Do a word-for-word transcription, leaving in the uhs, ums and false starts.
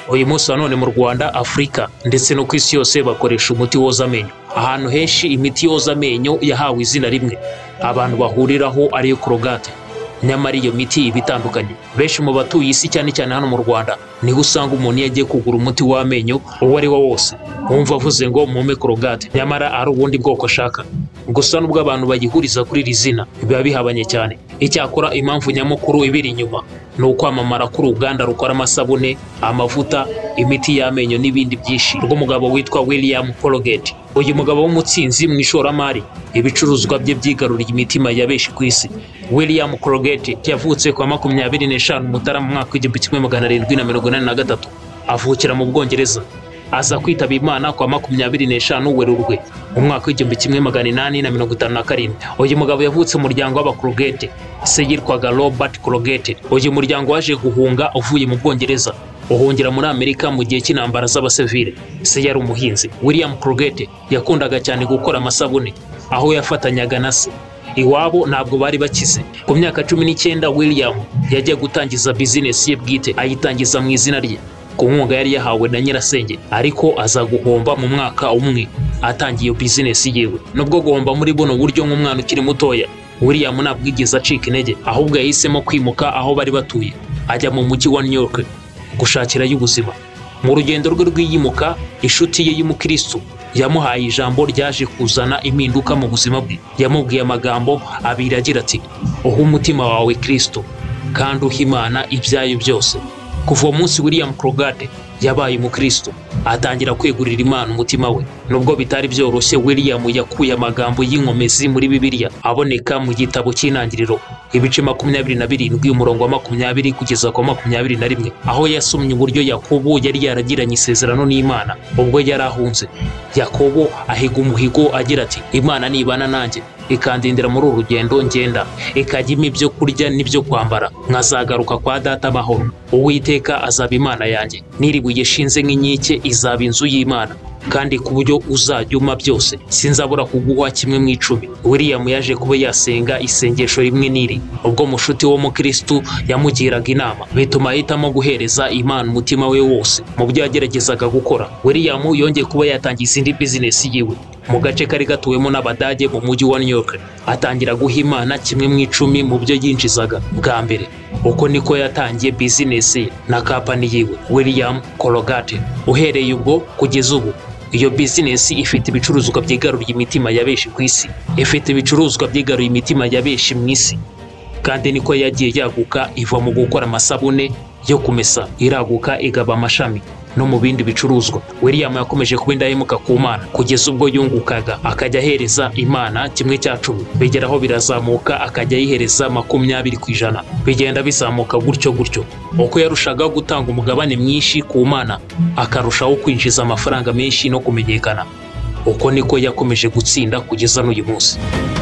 uyu munsi none mu Rwanda, Afrika ndetse no ku isi yose bakoresha umuti woza amenyo. Ahantu henshi imiti yoza amenyo yahawe izina rimwe abantu bahuriraho ariyo Colgate. Nyamara iyo miti ibitandukanye. Benshi mu batuye isi cyane cyane hano mu Rwanda niho usanga umuntu yagiye kugura umuti w'amenyo uwo ari wo wose wumva avuze ngo mume Colgate, nyamara ari ubundi bwoko ashaka. Gusa nubwo abantu bagihuriza kuri iri zina biba bihabanye cyane. Icyakora impamvu nyamukuru ibiri inyuma ni ukwamamara kuri uruganda rukora amasabune, amavuta, imiti y'amenyo n'ibindi byinshi rw'umugabo witwa William Colgate. Uyu mugabo w'umutsinzi mu ishoramari, ibicuruzwa bye byigaruriye imitima ya benshi ku isi. William Colgate yavutse kwa makumyabiri n'eshanu Mutarama mu mwaka w'igihumbi kimwe magana arindwi na mirongo inani na gatatu, avukira mu Bwongereza. Aza kwitaba Imana kwa makumyabiri n'eshanu Werurwe mu mwaka w'igihumbi kimwe magana inani na mirongo itanu na karindwi. Uyu mugabo yavutse mu muryango w'aba Colgate, se yitwaga Robert Colgate. Uyu muryango waje guhunga uvuye mu Bwongereza uhungira muri Amerika mu gihe cy'intambara z'abasivile. Se yari umuhinzi. William Colgate yakundaga cyane gukora amasabune, aho yafatanyaga na se. Iwabo ntabwo bari bakize. Ku myaka cumi n'icyenda William yagiye gutangiza business ye bwite, ayitangiza mu izina rye ku nkunga yari yahawe na nyirasenge, ariko aza guhomba mu mwaka umwe atangiye business yewe. Nubwo guhomba muri buno buryo nk'umwana ukiri mutoya, William ntabwo yigeze acika intege, ahubwo yahisemo kwimuka aho bari batuye, ajya mu mujyi wa New York gushakirayo ubuzima. Mu rugendo rwe rw'iyimuka, inshuti ye y'umukristo yamuhaye ijambo ryaje kuzana impinduka mu buzima bwe. Yamubwiye amagambo abiri agira ati, uha umutima wawe Kristo kandi uha Imana ibyayo byose. Kuva umunsi William Colgate yabaye umukristo, atangira kwegurira Imana umutima we. Nubwo bitari byoroshye, William yakuye amagambo y'inkomezi muri Bibiliya aboneka mu gitabo cy'intangiriro ibice makumyabiri na birindwi umurongo wa makumyabiri kugeza kwa makumyabiri na rimwe, aho yasomye uburyo Yakobo yari yaragiranye isezerano n'Imana ubwo yari ahunze. Yakobo ahiga umuhigo agira ati, Imana nibana nanjye ikandindira muri uru rugendo ngenda, ikajyima ibyo kurya n'ibyo kwambara, nkazagaruka kwa data amahoro. Uwiteka azaba Imana yanjye, n'iribuye shinze nk'inkike izaba inzu y'Imana, kandi ku buryo uzajyuma byose sinzabura kuguha kimwe mu icumi. William yaje kuba yasenga isengesho rimwe n'iri ubwo mushuti wo mu Kristo yamugiraga inama, bituma ahitamo guhereza Imana umutima we wose mu byo yageragezaga gukora. William yongeye kuba yatangiza indi business yiwe mu gace kari gatuwemo n'Abadage mu mujyi wa New York. Atangira guha Imana kimwe mu icumi mu byo yinjizaga bwa mbere. Uko niko yatangiye business ye na company yiwe William Colgate. Uhereye ubwo kugeza ubu, iyo business ifite ibicuruzwa byigaruriye imitima ya benshi ku isi, ifite ibicuruzwa byigaruriye imitima ya benshi mu isi. Kandi niko yagiye yaguka, iva mu gukora amasabune yo kumesa, iraguka igaba amashami no mu bindi bicuruzwa. William yakomeje kuba indahemuka ku Mana kugeza ubwo yungukaga akajya ahereza Imana kimwe cya cumi, bigeraho birazamuka akajya yihereza makumyabiri ku ijana. Bigenda bizamuka gutyo gutyo. Uko yarushaga gutanga umugabane mwinshi ku Mana, akarushaho kwinjiza amafaranga menshi no kumenyekana. Uko niko yakomeje gutsinda kugeza n'uyu munsi.